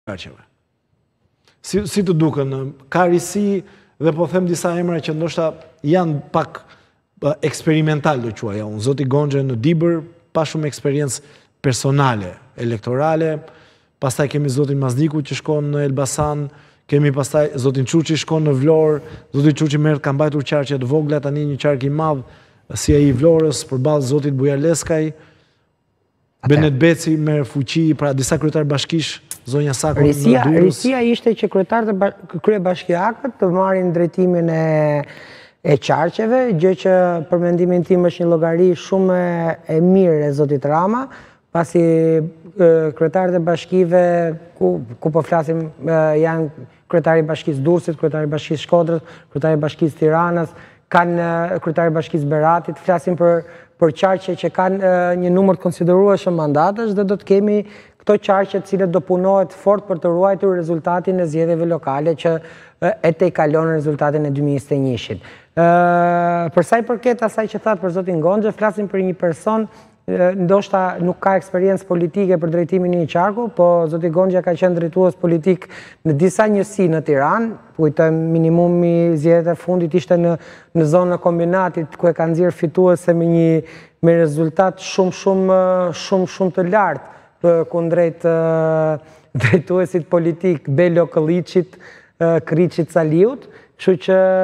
qarqeve. Si të duken, ka risi dhe po them disa emra që ndoshta janë pak eksperimental do quaja unë. Zoti Gonxhe në Dibër, pa shumë eksperiencë personale, elektorale, pastaj kemi zotin Mazdiku që shkon në Elbasan, kemi pastaj zotin Çuçi shkon në Vlorë, zoti Çuçi merr ka mbajtur qarqe të vogla, tani një qark i madh si ai i Vlorës përballë zotit Bujaleskaj. Benet Beci merr fuqi, pra disa kryetar bashkish, zonja Sako në Durrës. Risia ishte që kryetarët e kryebashkiakët të marrin drejtimin e qarqeve, gjë që për mendimin tim është një llogari shumë e mirë e zotit Rama, pasi kryetarët e bashkive ku po flasim janë kryetari i bashkisë Durrësit, kryetari i bashkisë Shkodrës, kryetari i bashkisë Tiranës, kanë kryetari i bashkisë Beratit, flasim për qarqe që kanë një numër të konsiderueshëm mandatësh dhe do të kemi këto qarqe të cilët do punohet fort për të ruajtur rezultatin e zgjedhjeve lokale që e tejkalon rezultatin e 2021-shit. Për sa i përket asaj që thatë për zotin Gonxhe, flasim për një person ndoshta nuk ka eksperiencë politike për drejtimin e një qarku, po zoti Gonxha ka qenë drejtues politik në disa njësi në Tiranë, kujtojmë minimumi zgjedhjet e fundit ishte në zonën e kombinatit ku e ka nxjerrë fituese me rezultat shumë të lartë kundrejt drejtuesit politik Belo Këlliçit, Kriçit Saliut, kështu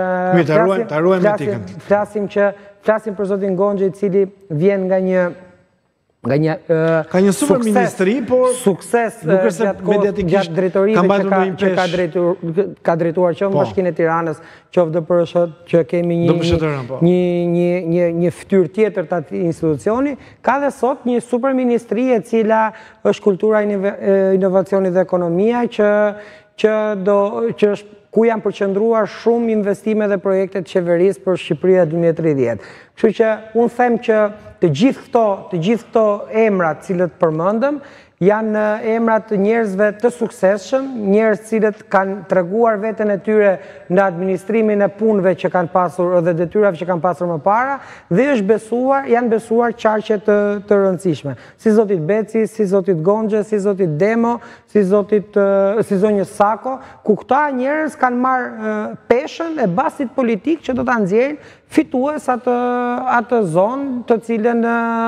që flasim për zotin Gonxhe i cili vjen nga një super ministri, por sukses gjatë drejtorive që ka drejtuar qoftë Bashkinë e Tiranës, qoftë DPR-sht që kemi një fytyrë tjetër të atij institucioni, ka dhe sot një super ministri e cila është kultura inovacionit dhe ekonomia ku janë përqendruar shumë investime dhe projekte të qeverisë për Shqipëria 2030. Kështu që unë them që të gjithë këto emrat cilët përmendëm janë emrat të njerëzve të suksesshëm, njerëz cilët kanë treguar veten e tyre në administrimin e punëve që kanë pasur dhe detyrave që kanë pasur më para dhe janë besuar qarqe të rëndësishme. Si zotit Beci, si zotit Gonxhe, si zotit Demo, si zonjë Sako, ku këta njerëz kanë marrë peshën e bastit politik që do ta nxjerrin fitues atë zonë të cilën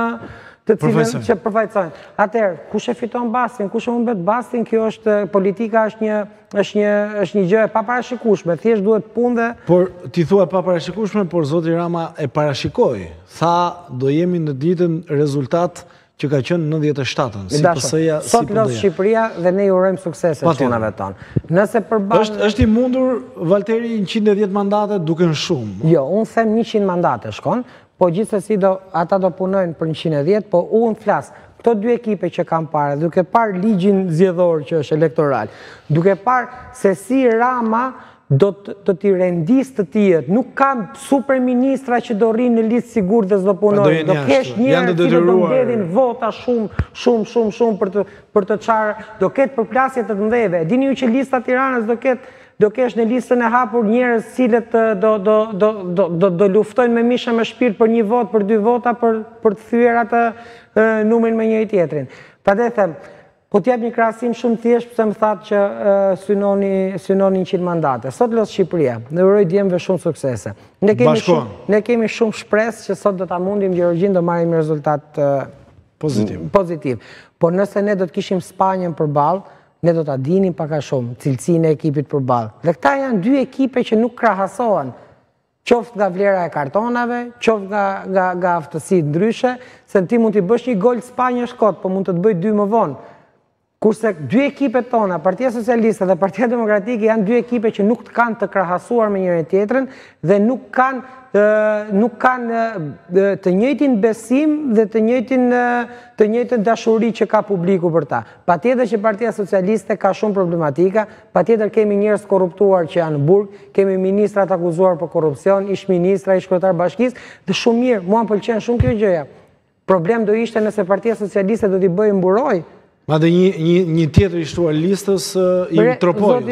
që përfaqësojnë. Atëherë, kush e fiton bastin, kush e humbet bastin, kjo është politika, është një gjë e paparashikueshme, thjesht duhet punë dhe... Por ti thua paparashikueshme, por zoti Rama e parashikoi. Tha do jemi në ditën rezultat që ka qenë 97-ën, si PS-ja, si Sot los Shqipëria dhe ne ju urojmë suksese çunave tonë. Nëse përballë është i mundur Valteri 110 mandate duken shumë. Jo, unë them 100 mandate shkon, po gjithsesi ata do punojnë për 110, po unë flas këto dy ekipe që kam parë, duke parë ligjin zgjedhor që është elektoral, duke parë se si Rama do t'i rendis të tjerët. Nuk kam super ministra që do rrinë në listë sigurt dhe s'do punojnë. Do kesh njerëz që do mbledhin vota shumë për të çarë, do ketë përplasje të mëdheve. Dini ju që lista Tiranës do kesh në listën e hapur njerëz cilët do luftojnë me mishë me shpirt për 1 votë, për 2 vota, për të thyer atë numrin me njëri tjetrin. Prandaj them, po t'jap një krahasim shumë thjesht pse më thatë që synoni 100 mandate. Sot los Shqipëria, ne uroj djemve shumë suksese. Ne kemi shumë shpresë që sot do ta mundim Gjergjin do marrim rezultat pozitiv. Por nëse ne do të kishim Spanjën përballë, ne do ta dinim pak a shumë cilësinë e ekipit përballë. Dhe këta janë dy ekipe që nuk krahasohen, qoftë nga vlera e kartonave, qoftë nga aftësi ndryshe, se ti mund t'i bësh një gol Spanjës kot, po mund të bëj 2 më vonë. Kurse dy ekipet tona, Partia Socialiste dhe Partia Demokratike, janë dy ekipe që nuk kanë të krahasuar me njëri tjetrën dhe nuk kanë të njëjtin besim dhe të njëjtën dashuri që ka publiku për ta. Patjetër që Partia Socialiste ka shumë problematika, patjetër kemi njerëz korruptuar që janë në burg, kemi ministra të akuzuar për korrupsion, ish ministra, ish kryetar bashkisë, dhe shumë mirë, mua më pëlqen shumë kjo gjëja. Problem do ishte nëse Partia Socialiste do t'i bëjë mburoj. Madje një tjetër i shtuar listës i tropoi.